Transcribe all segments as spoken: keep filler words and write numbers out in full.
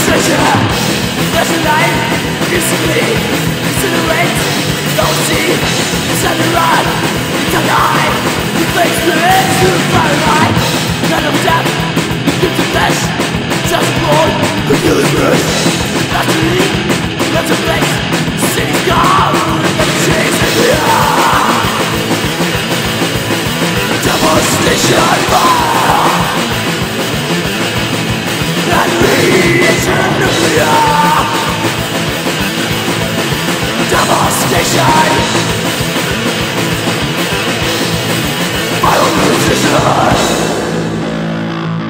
treasure. There's a light, easily incinerate. Don't see, it's on the run, it's a lie. You face the edge to the firelight. None of death, give the flesh. Just blood, the universe. Not to leave, not to face. City's gone, the chains are here. Devastation fire. And radiation nuclear. Devastation. Violent decision.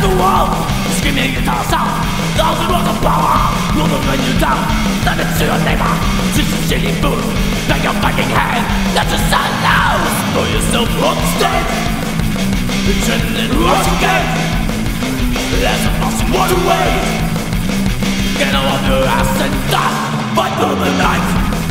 the wall, screaming guitar sound. Thousand words of power, will not run you down. Stand it to your neighbor, just a shitty fool. Like your fucking hand, that's a sound now. Throw yourself on the stage, adrenaline rushing gate. There's a mountain water wave. Get on your ass and die, fight through the night.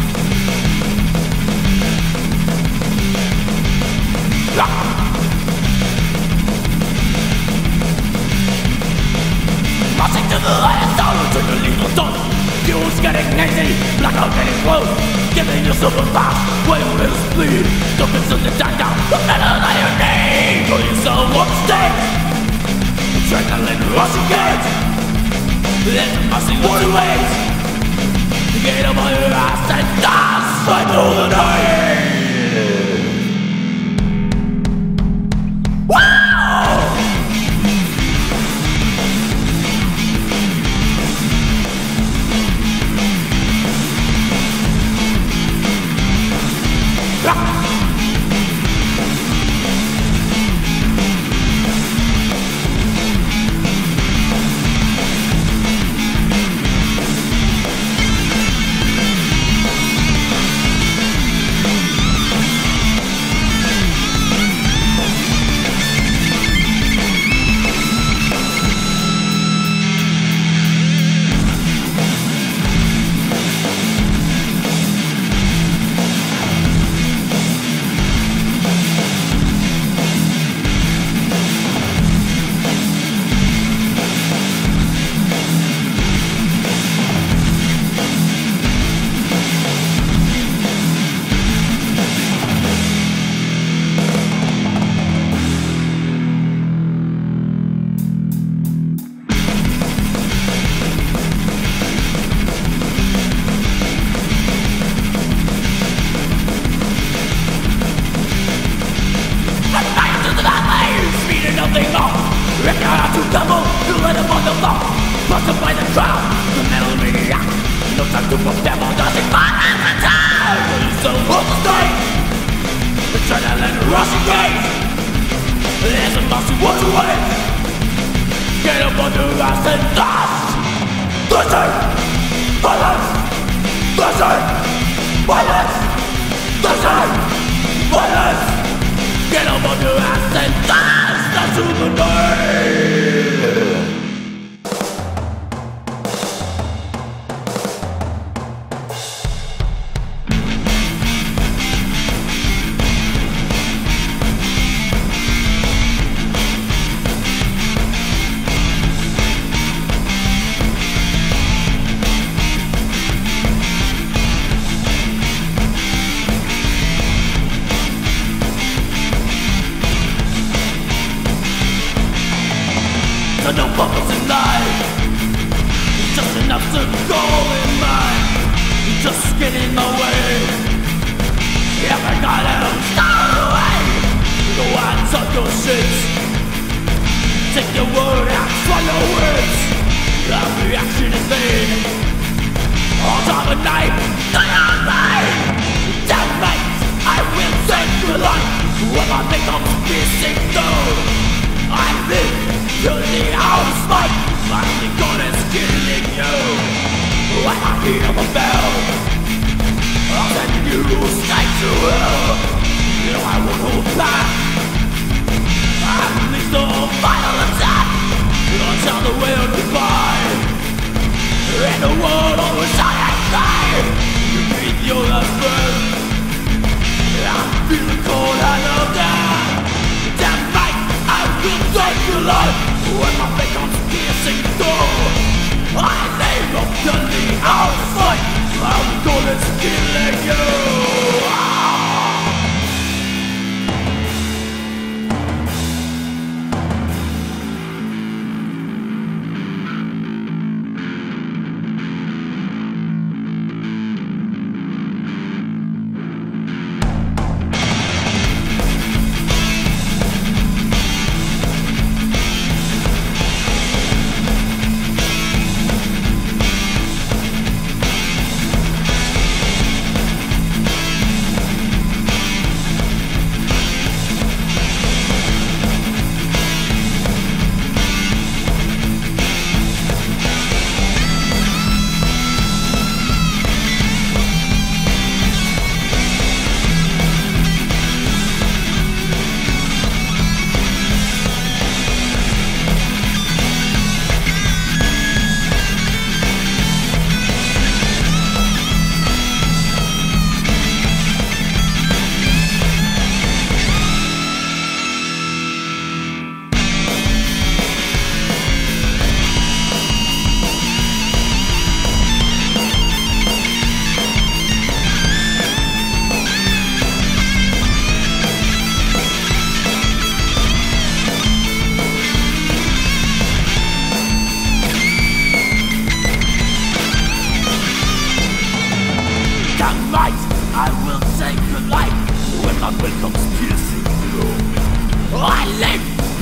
Marching to the highest tower to the lethal dose. Fuel's getting hazy, blackout getting close. Giving yourself a pass, while your ears bleed. Don't consume the dark down, the better than your name. Throw yourself on stage, adrenaline rushing gate. There's a massive waterways. Get up on your ass and dance, fight through the night.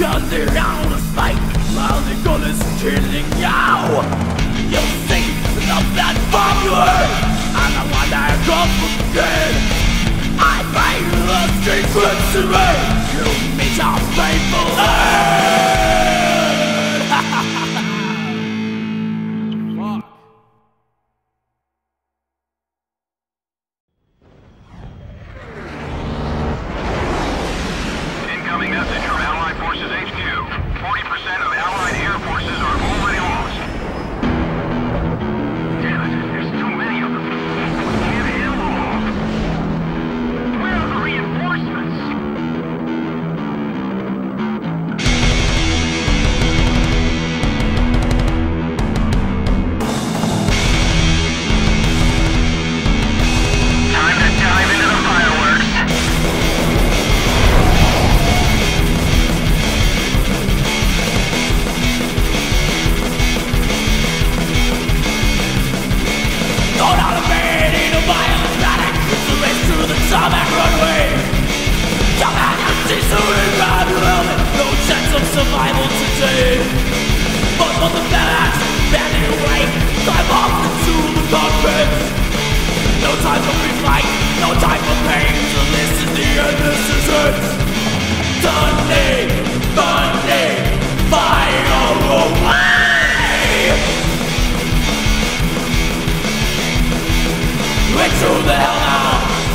Turning out the fight while the gun is killing you. You see the blood from your head, and I wonder come again. I pray the secrets to me. You meet your faithful end. Fuck. Incoming message from Allied Forces H Q. forty percent of Allied air forces are already lost. Damn it, there's too many of them. We can't handle them all. Where are the reinforcements? Time to dive into the fireworks. Thrown out of bed in a violent panic, it's a race to the tarmac runway. Young man, you see soon and grab your helmet. No chance of survival today. But for the badass, banding away, climb off into the cockpit. No time for free flight, no time for pain. So this is the end, this is it. Sunday, Monday, fire away. Went through the hell now.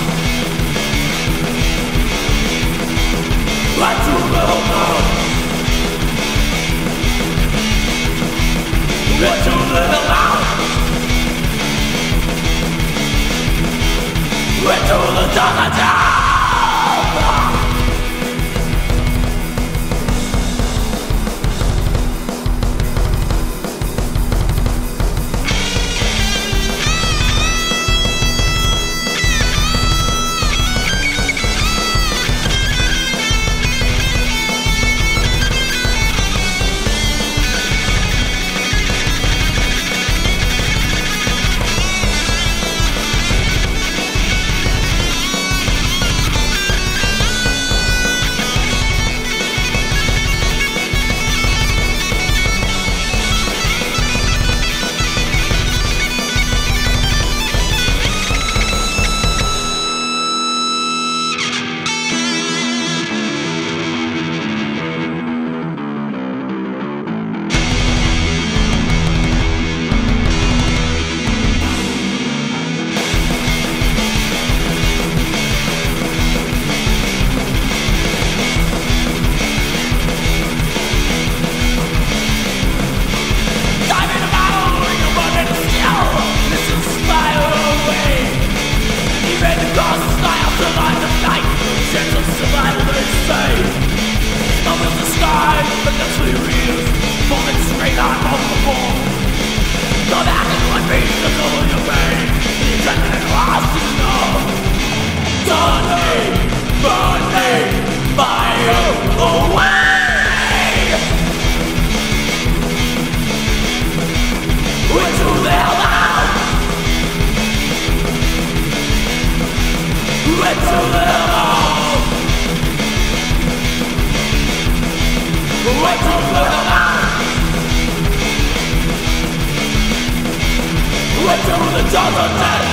Went through the hell now. Went through the hell now. Went through the dark down. Went to the dawn of death.